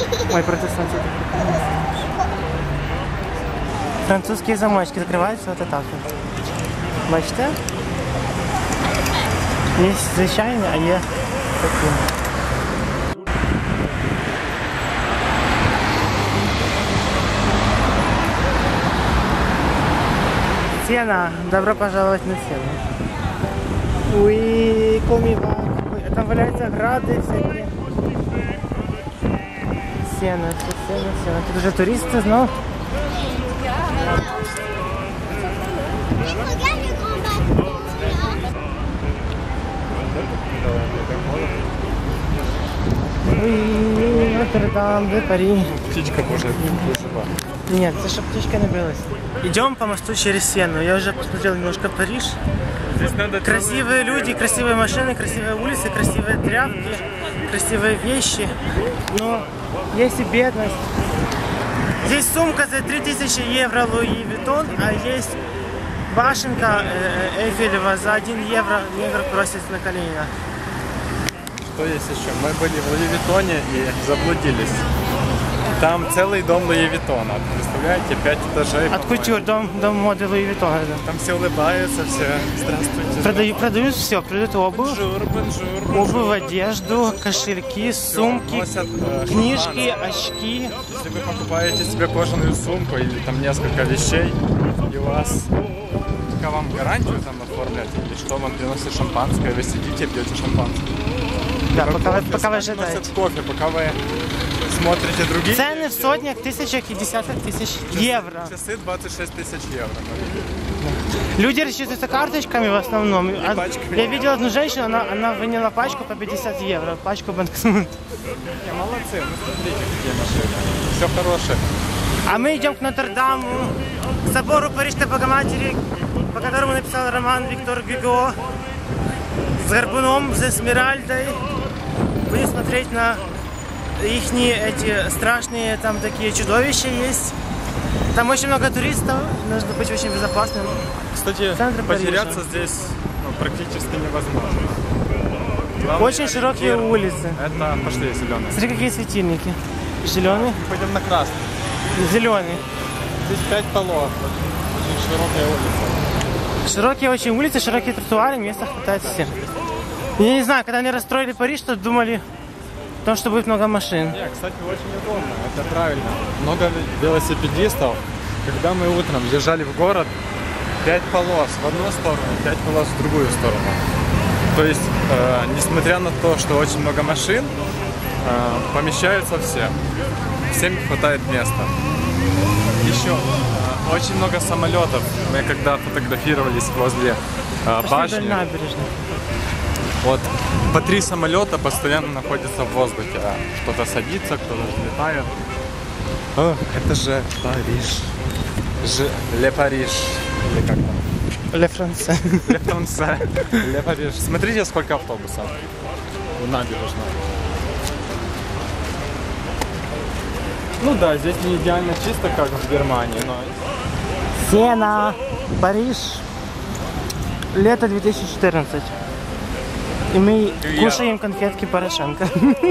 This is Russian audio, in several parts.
Ой, протестанты. Французские замочки закрываются вот так вот. Бачите? Есть звичайні, а є такі. Сена. Добро пожаловать на Сену. Уи, комивак. Там валяются ограды всякие. Сена, Сена. Тут уже туристы, но... Нотр-Дам де Пари. Птичка может жива. Нет, это чтобы птичка набилась. Идем по мосту через Сену. Я уже посмотрел немножко Париж. Здесь надо красивые люди, красивые машины, красивые улицы, красивые тряпки, красивые вещи. Но есть и бедность. Здесь сумка за 3000 евро Луи Виттон, а есть башенка Эйфелева за 1 евро. Негр просит на колени. Что есть еще? Мы были в Луи Виттоне и заблудились. Там целый дом Луи Виттона. Представляете, 5 этажей. От кутюр, дом моды Луи Виттона. Там все улыбаются, все. Здравствуйте. Продают все, продают обувь. Бонжур. Обувь, одежду, кошельки, сумки, Носят, книжки, очки. Если вы покупаете себе кожаную сумку или там несколько вещей, и у вас вам гарантию там оформлять, или что вам приносит шампанское, вы сидите, пьете шампанское. Да, пока вы ожидаете. Носят кофе, пока вы смотрите другие. Цены в сотнях, тысячах и десятках тысяч евро. Часы 26 тысяч евро. Люди рассчитываются карточками в основном. Я видел одну женщину, она выняла пачку по 50 евро, пачку банкнот. Молодцы, ну смотрите, какие машины. Все хорошее. А мы идем к Нотр-Даму, к собору Парижской Богоматери, по которому написал роман Виктор Гюго, с горбуном, с эсмеральдой. Будем смотреть на их эти страшные, там такие чудовища есть. Там очень много туристов, нужно быть очень безопасным. Кстати, потеряться здесь практически невозможно. Главное, очень широкие улицы. Это пошли зеленые. Смотри, какие светильники. Зеленый. Пойдем на красный. Зеленый. Здесь 5 полос. Очень широкая улица. Широкие очень улицы, широкие тротуары, места хватает всем. Я не знаю, когда они расстроили Париж, то думали, что будет много машин. Нет, кстати, очень удобно, это правильно. Много велосипедистов. Когда мы утром въезжали в город, 5 полос в одну сторону, 5 полос в другую сторону. То есть, несмотря на то, что очень много машин, помещаются все. Всем хватает места. Еще очень много самолетов. Мы когда фотографировались возле башни, вот по 3 самолета постоянно находятся в воздухе. Кто-то садится, кто-то взлетает. О, это же Париж. Ле Париж. Или как там? Ле Франце. Ле Франце. Ле Париж. Смотрите, сколько автобусов. Набережная. Ну да, здесь не идеально чисто, как в Германии, но... Сена, Париж, лето 2014. И мы кушаем конфетки Порошенко.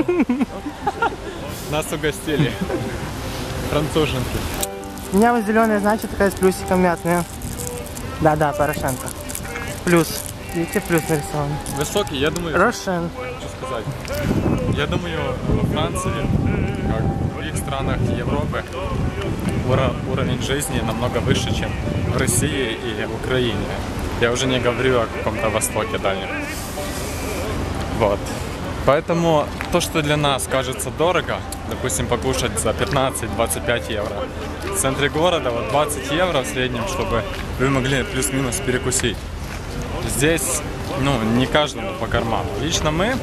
Нас угостили. Француженки. У меня вот зеленая, значит, такая с плюсиком мятная. Да, Порошенко. Плюс. Видите, плюс нарисован. Высокий, я думаю... Рошен. Что сказать? Я думаю, во Франции, как в других странах Европы, уровень жизни намного выше, чем в России и в Украине. Я уже не говорю о каком-то Востоке дальнем. Вот. Поэтому то, что для нас кажется дорого, допустим, покушать за 15-25 евро, в центре города вот 20 евро в среднем, чтобы вы могли плюс-минус перекусить. Здесь, не каждому по карману. Лично мы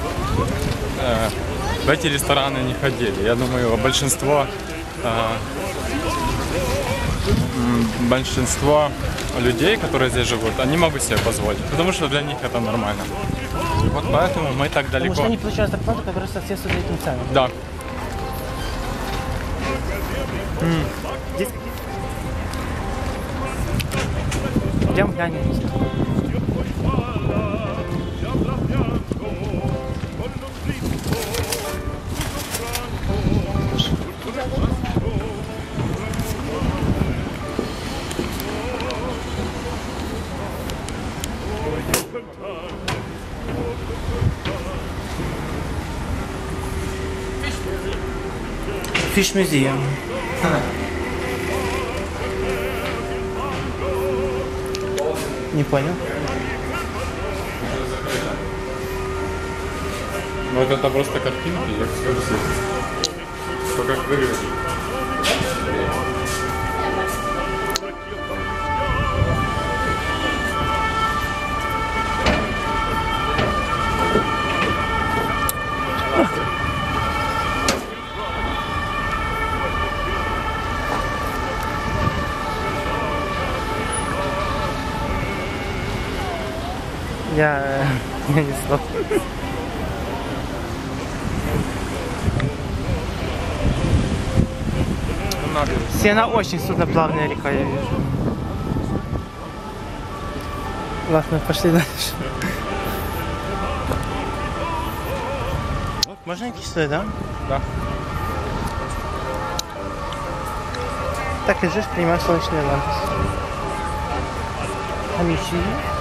в эти рестораны не ходили. Я думаю, большинство людей, которые здесь живут, они могут себе позволить, потому что для них это нормально. Вот поэтому мы так далеко. Потому что они получают зарплату, которая соответствует этим ценам. Да. Идем глянем. Fish Museum. Не понял. Ну вот это просто картинки и экскурсии. Что как выглядит. Я не знаю. Сена очень судноплавная река, я вижу. Ладно, пошли дальше. Можно идти сюда, да? Да. Так лежишь, принимаешь солнечные лампы. Амичи.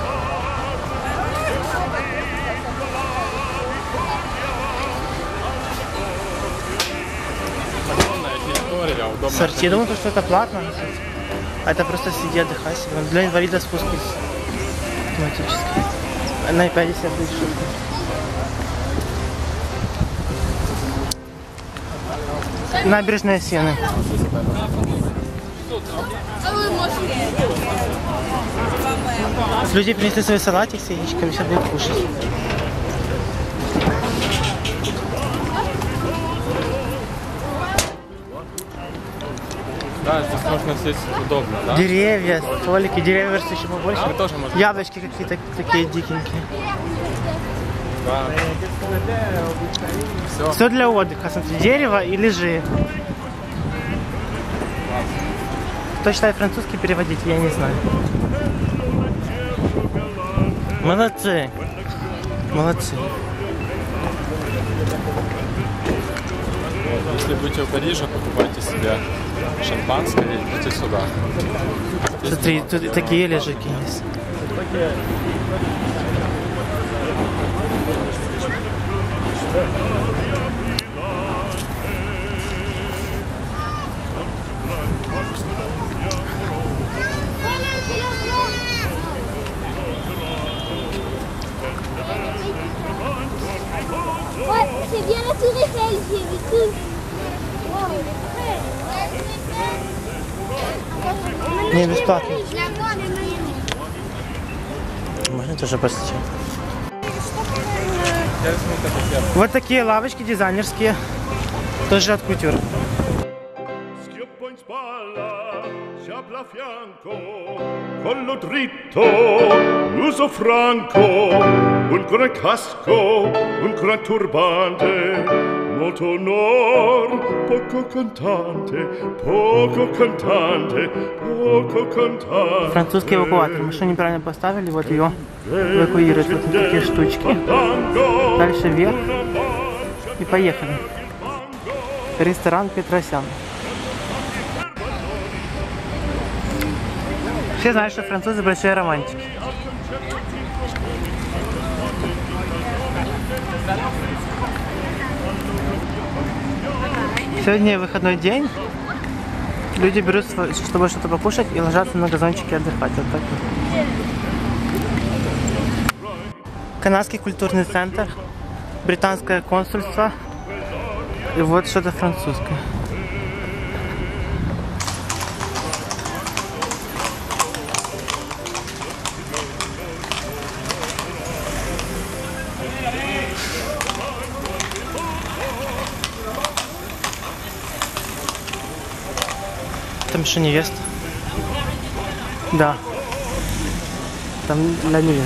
Сорти, я думал, что это платно. А это просто сиди, отдыхай себе. Для инвалидов спуск автоматически. На iPad себе будет шутка. Набережная Сены. Люди принесли свои салатик с яичками, сейчас будут кушать. Да, здесь можно сесть удобно, да? Деревья, столики, деревья растут еще побольше. Мы тоже можем. Яблочки какие-то такие дикенькие. Да. Все. Все для отдыха, смотри, дерево и лежи. Кто читает французский, переводить, я не знаю. Молодцы. Молодцы. Если будете в Париже, покупайте себе шампанское и идите сюда. Смотри, тут такие лежаки есть. Ouais, c'est bien la tour Eiffel, j'ai vu tout. Не, бесплатно. Je la vois, le Miami. Можно тоже посмотреть. Вот такие лавочки дизайнерские. Тоже от кутюр. Schioppo in spalla, sciabola a fianco, collo dritto, muso franco, un gran casco, un gran turbante, molto onor, poco cantante, poco cantante, poco cantante. Французский эвакуатор. Машину неправильно поставили, вот ее эвакуируют. Вот такие штучки. Дальше вверх. И поехали. Ресторан Петросян. Все знают, что французы большие романтики. Сегодня выходной день. Люди берут, чтобы что-то покушать, и ложатся на газончике отдыхать. Вот так вот. Канадский культурный центр, британское консульство и вот что-то французское. Там еще невеста. Да. Там для невест.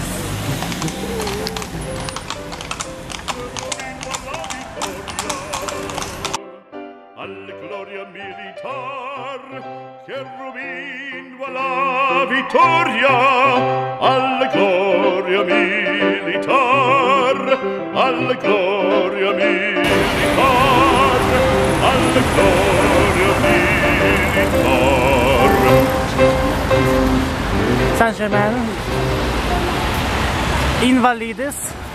Alla gloria militar, che ruvinua la vittoria. Alla gloria militar, alla gloria militar, alla gloria militar. Saint-Germain. Invalides.